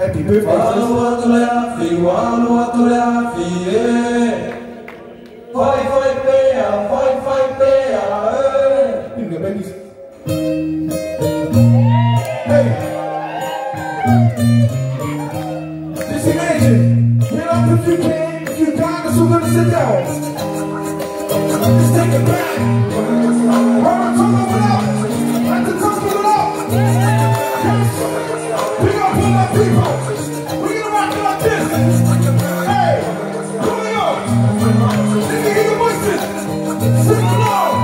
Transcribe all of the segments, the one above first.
Happy birthday. Babies. Hey, just imagine, get up if you can, if you got us, we're gonna sit down. Just take it back. Alright, talk it out. Like the talk it out. Pick up all my people. We're gonna rock it like this. Hey, coming up. Let me hear your voices. Sing along.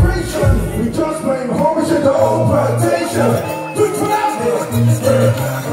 We just playing homage at the old plantation. Do it for that.